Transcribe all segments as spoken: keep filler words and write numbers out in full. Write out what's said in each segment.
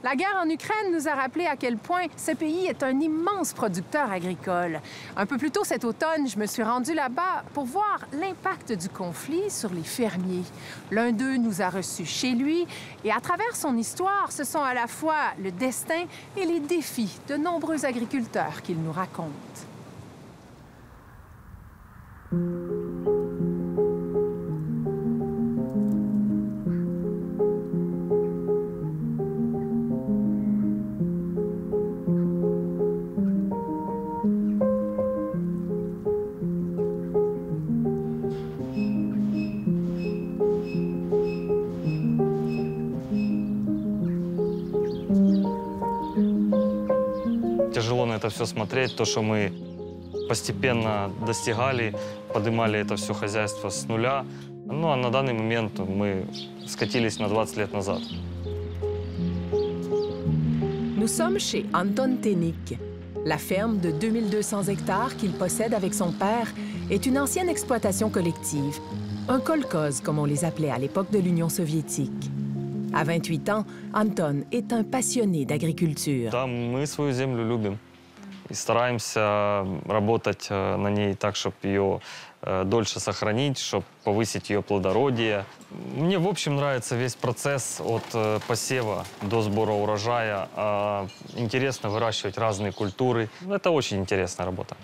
La guerre en Ukraine nous a rappelé à quel point ce pays est un immense producteur agricole. Un peu plus tôt cet automne, je me suis rendue là-bas pour voir l'impact du conflit sur les fermiers. L'un d'eux nous a reçus chez lui et à travers son histoire, ce sont à la fois le destin et les défis de nombreux agriculteurs qu'il nous raconte. Тяжело на это все смотреть, то, что мы постепенно достигали, поднимали это все хозяйство с нуля. Ну, а на данный момент мы скатились на двадцать лет назад. Nous sommes chez Anton Tenik. La ferme de deux mille deux cents hectares qu'il possède avec son père est une ancienne exploitation collective, un kolkhoz comme on les appelait à l'époque de l'Union soviétique. À vingt-huit ans, Anton est un passionné d'agriculture. Да, мы свою землю любим и стараемся работать на ней так, чтобы ее дольше сохранить, чтобы повысить ее плодородие. Мне, в общем, нравится весь процесс от посева до сбора урожая. Интересно выращивать разные культуры. Это очень интересная работа.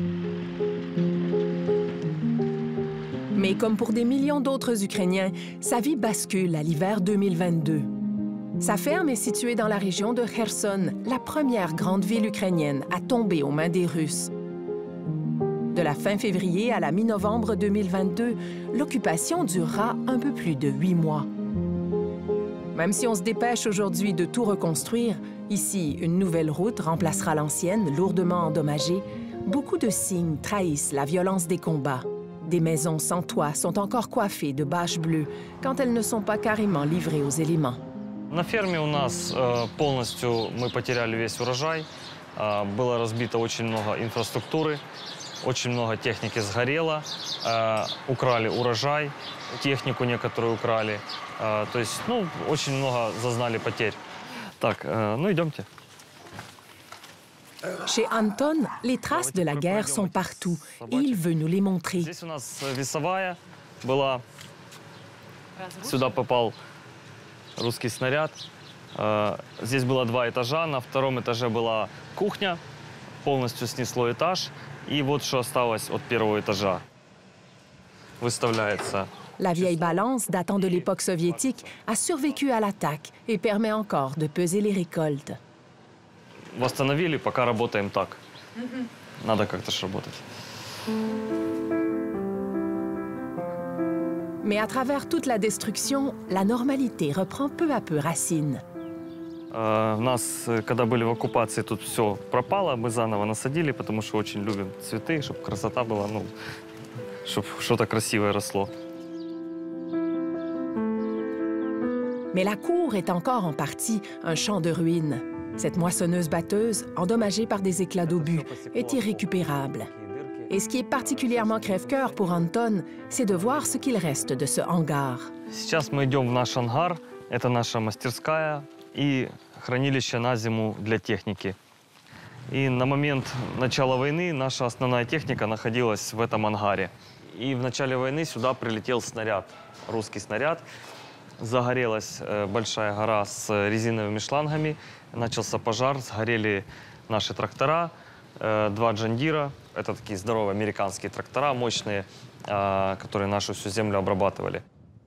Mais comme pour des millions d'autres Ukrainiens, sa vie bascule à l'hiver deux mille vingt-deux. Sa ferme est située dans la région de Kherson, la première grande ville ukrainienne à tomber aux mains des Russes. De la fin février à la mi-novembre deux mille vingt-deux, l'occupation durera un peu plus de huit mois. Même si on se dépêche aujourd'hui de tout reconstruire, ici, une nouvelle route remplacera l'ancienne, lourdement endommagée, beaucoup de signes trahissent la violence des combats. Des maisons sans toit sont encore coiffées de bâches bleues quand elles ne sont pas carrément livrées aux éléments. На ферме у нас полностью мы потеряли весь урожай. Было разбито очень много инфраструктуры, очень много техники сгорело. Украли урожай, технику некоторую украли. То есть, ну, очень много зазнали потерь. Так, ну идемте. Chez Anton, les traces de la guerre sont partout et il veut nous les montrer. Здесь у нас весовая была. Сюда попал русский снаряд. Здесь было два этажа. На втором этаже была кухня. Полностью снесло этаж. И вот что осталось от первого этажа. Выставляется. La vieille balance, datant de l'époque soviétique, a survécu à l'attaque et permet encore de peser les récoltes. Восстановили, пока работаем так. Надо как-то ж работать. Mais à travers toute la destruction, la normalité reprend peu à peu racine. У нас, когда были в оккупации, тут все пропало, мы заново насадили, потому что очень любим цветы, чтобы красота была, ну, чтобы что-то красивое росло. Mais la cour est encore en partie un champ de ruines. Cette moissonneuse-batteuse, endommagée par des éclats d'obus, est irrécupérable. Et ce qui est particulièrement crève-cœur pour Anton, c'est de voir ce qu'il reste de ce hangar. Сейчас мы идем в наш ангар. Это наша мастерская и хранилище на зиму для техники. И на момент начала войны наша основная техника находилась в этом ангаре. И в начале войны сюда прилетел снаряд, русский снаряд. Загорелась большая гора с резиновыми шлангами. Начался пожар, сгорели наши трактора, два Джандира. Это такие здоровые американские трактора, мощные, которые нашу всю землю обрабатывали.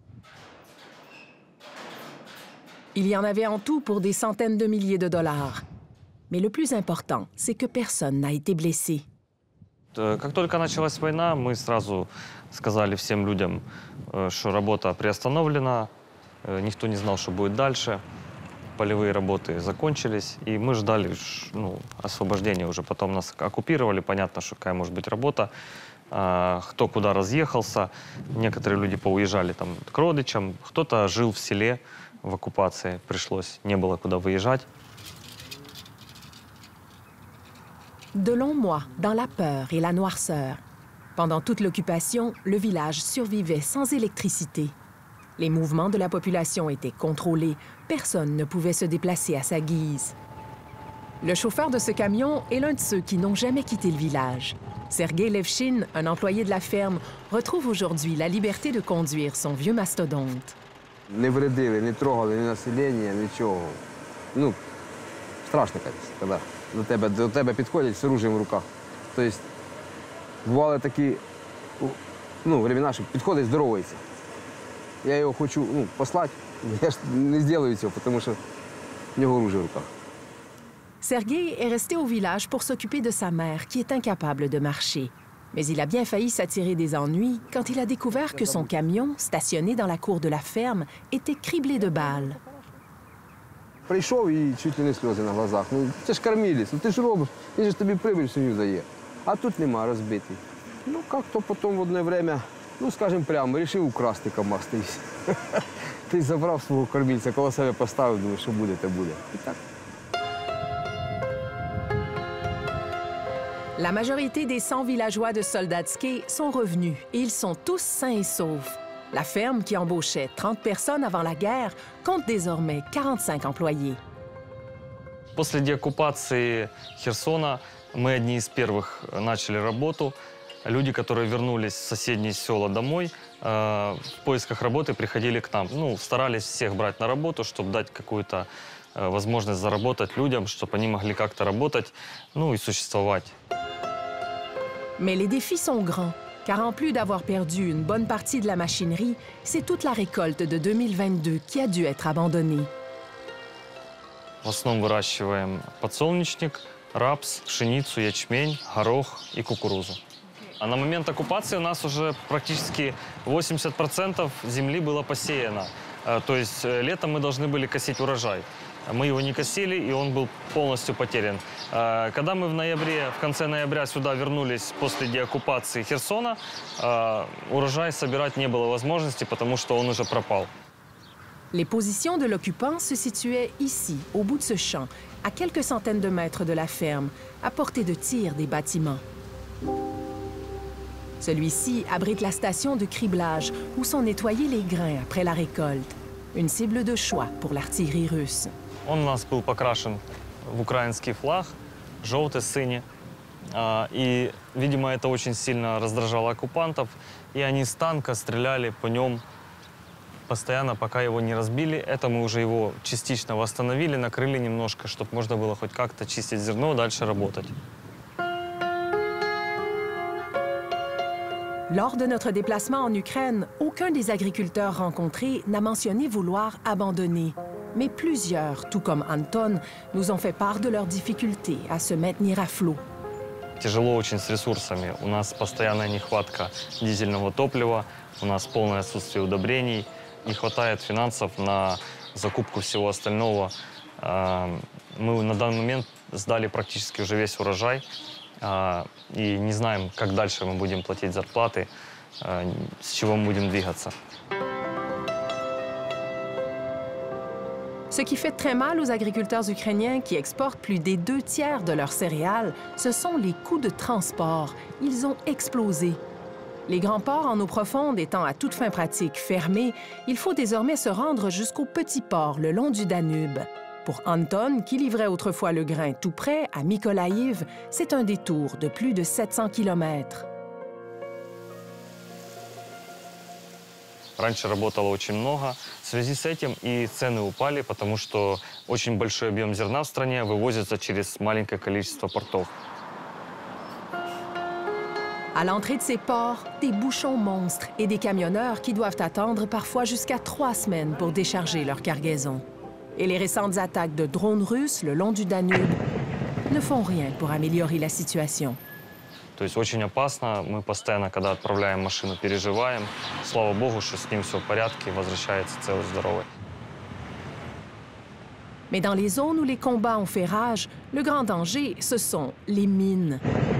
Il y en avait en tout pour des centaines de milliers de dollars. Mais le plus important, c'est que personne n'a été blessé. Как только началась война, мы сразу сказали всем людям, что работа приостановлена, никто не знал, что будет дальше. Полевые работы закончились, и мы ждали, ну, освобождения уже. Потом нас оккупировали, понятно, что какая может быть работа, кто куда разъехался. Некоторые люди поуезжали там к родичам, кто-то жил в селе в оккупации, пришлось, не было куда выезжать. De longs mois dans la peur et la noirceur. Pendant toute l'occupation, le village survivait sans électricité. Les mouvements de la population étaient contrôlés. Personne ne pouvait se déplacer à sa guise. Le chauffeur de ce camion est l'un de ceux qui n'ont jamais quitté le village. Sergei Levchin, un employé de la ferme, retrouve aujourd'hui la liberté de conduire son vieux mastodonte. Не вредили, не трогали ні населення, нічого. Ну, страшно, коли до тебе, до тебе підходять з оружием в руках. Тобто, бували такі, ну, времена, що підходить, здоровається. Я його хочу, ну, послати, я ж не зроблю цього, тому що в нього оружие в руках. Sergei est resté au village pour s'occuper de sa mère, qui est incapable de marcher. Mais il a bien failli s'attirer des ennuis quand il a découvert que son camion, stationné dans la cour de la ferme, était criblé de balles. Прийшов і чуть ли не сльози на глазах. Ну, це ж кормілець, ну ти ж робиш, він же тобі прибіль свиню дає. А тут нема, розбитий. Ну, як-то потім в одне время, ну, скажімо прямо, вирішив украсти КамАЗ. Ти забрав свого кормільця, коло себе поставив, думаю, що буде, те буде. І так. La majorité des cent villageois de Soldatske sont revenus et ils sont tous sains et saufs. La ferme, qui embauchait trente personnes avant la guerre, compte désormais quarante-cinq employés. После деоккупации Херсона мы одни из первых начали работу. Люди, которые вернулись в соседние села домой, э, в поисках работы приходили к нам. Ну, старались всех брать на работу, чтобы дать какую-то э, возможность заработать людям, чтобы они могли как-то работать, ну и существовать. Mais les défis sont grands, car en plus d'avoir perdu une bonne partie de la machinerie, c'est toute la récolte de deux mille vingt-deux qui a dû être abandonnée. В основном выращиваем подсолнечник, рапс, пшеницу, ячмень, горох и кукурузу. А на момент оккупации у нас уже практически восемьдесят процентов земли было посеяно. То есть летом мы должны были косить урожай. Мы его не косили, и он был полностью потерян. Когда мы в ноябре, в конце ноября сюда вернулись после деоккупации Херсона, урожай собирать не было возможности, потому что он уже пропал. Les positions de l'occupant se situaient ici, au bout de ce champ, à quelques centaines de mètres de la ferme, à portée de tir des bâtiments. Celui-ci abrite la station de criblage, où sont nettoyés les grains après la récolte. Une cible de choix pour l'artillerie russe. Он у нас был покрашен в украинский флаг, желтый, синий. И, видимо, это очень сильно раздражало оккупантов. И они с танка стреляли по нем постоянно, пока его не разбили. Это мы уже его частично восстановили, накрыли немножко, чтобы можно было хоть как-то чистить зерно, дальше работать. Lors de notre déplacement en Ukraine, aucun des agriculteurs rencontrés n'a mentionné vouloir abandonner. Mais plusieurs, tout comme Anton, nous ont fait part de leurs difficultés à se maintenir à flot. Тяжело очень с ресурсами. У нас постоянная нехватка дизельного топлива, у нас полное отсутствие удобрений, не хватает финансов на закупку всего остального. Мы на данный момент сдали практически уже весь урожай. И не знаем, как дальше мы будем платить зарплаты, с чего мы будем двигаться. Ce qui fait très mal aux agriculteurs ukrainiens qui exportent plus des deux tiers de leurs céréales, ce sont les coûts de transport. Ils ont explosé. Les grands ports en eau profonde étant à toute fin pratique fermés, il faut désormais se rendre jusqu'aux petits ports le long du Danube. Pour Anton, qui livrait autrefois le grain tout près, à Mykolaïv, c'est un détour de plus de sept cents kilomètres. Раньше работало очень много. В связи с этим и цены упали, потому что очень большой объем зерна в стране вывозится через маленькое количество портов. À l'entrée de ces ports, des bouchons monstres et des camionneurs qui doivent attendre parfois jusqu'à trois semaines pour décharger leur cargaison. Et les récentes attaques de drones russes le long du Danube ne font rien pour améliorer la situation. То есть очень опасно. Мы постоянно, когда отправляем машину, переживаем. Слава богу, что с ним все в порядке, возвращается целый, здоровый. Mais dans les zones où les combats ont fait rage, le grand danger, ce sont les mines.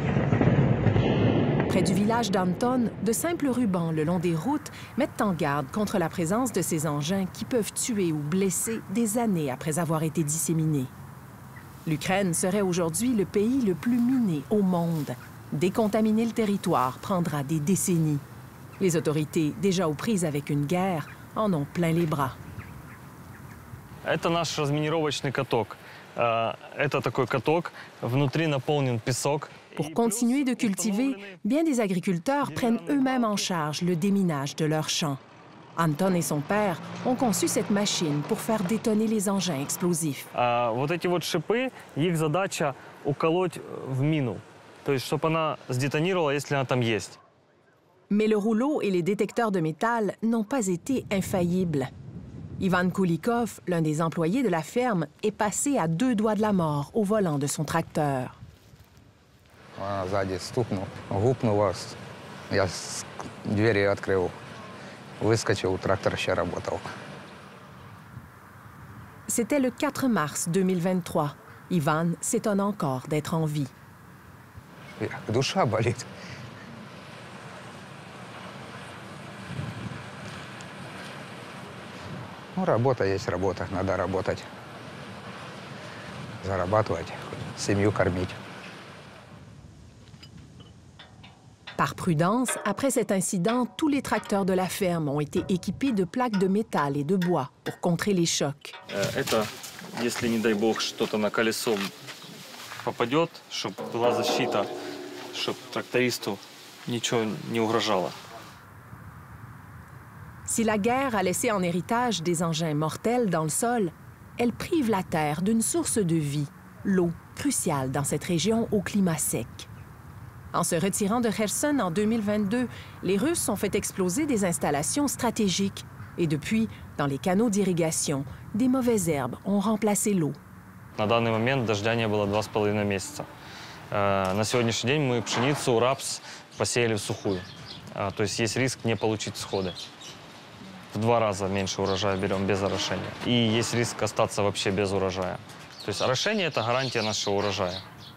Près du village d'Anton, de simples rubans le long des routes mettent en garde contre la présence de ces engins qui peuvent tuer ou blesser des années après avoir été disséminés. L'Ukraine serait aujourd'hui le pays le plus miné au monde. Décontaminer le territoire prendra des décennies. Les autorités, déjà aux prises avec une guerre, en ont plein les bras. Это наш разминировочный каток. Э, Это такой каток, внутри наполнен песок. Pour continuer de cultiver, bien des agriculteurs prennent eux-mêmes en charge le déminage de leurs champs. Anton et son père ont conçu cette machine pour faire détonner les engins explosifs. А вот эти вот шипы, их задача уколоть в мину. То есть, чтобы она сдетонировала, если она там есть. Mais le rouleau et les détecteurs de métal n'ont pas été infaillibles. Ivan Kulikov, l'un des employés de la ferme, est passé à deux doigts de la mort au volant de son tracteur. Вона ззаді стукнув, гупнула, я з двері відкрив, вискочив, трактор ще працював. C'était le quatre mars deux mille vingt-trois. Ivan s'étonne encore d'être en vie. Душа болить. Ну, работа есть работа, надо работать, зарабатывать, семью кормить. Par prudence, après cet incident, tous les tracteurs de la ferme ont été équipés de plaques de métal et de bois pour contrer les chocs. Это, если, не дай бог, что-то на колесо попадет, чтобы была защита, чтобы трактористу ничего не угрожало. Si la guerre a laissé en héritage des engins mortels dans le sol, elle prive la terre d'une source de vie, l'eau, cruciale dans cette région au climat sec. En se retirant de Kherson en deux mille vingt-deux, les Russes ont fait exploser des installations stratégiques. Et depuis, dans les canaux d'irrigation, des mauvaises herbes ont remplacé l'eau. На данный момент дождя не было два с половиной месяца. Э, На сегодняшний день мы пшеницу, рапс посеяли в сухую. А, То есть есть риск не получить всходы. В два раза меньше урожая берем без орошения. И есть риск остаться вообще без урожая. То есть орошение – это гарантия нашего урожая.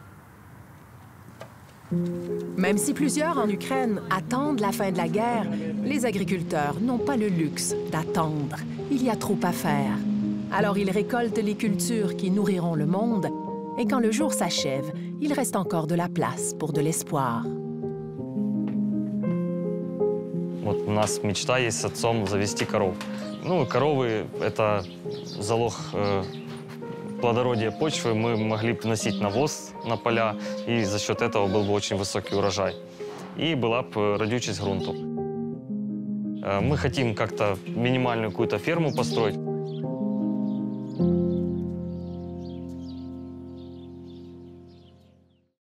Même si plusieurs en Ukraine attendent la fin de la guerre, les agriculteurs n'ont pas le luxe d'attendre. Il y a trop à faire. Alors ils récoltent les cultures qui nourriront le monde, et quand le jour s'achève, il reste encore de la place pour de l'espoir. Вот у нас мечта есть с отцом завести коров. Ну, коровы – это залог э, плодородия почвы. Мы могли бы вносить навоз на поля, и за счет этого был бы очень высокий урожай. И была бы родючесть грунту. Э, мы хотим как-то минимальную какую-то ферму построить.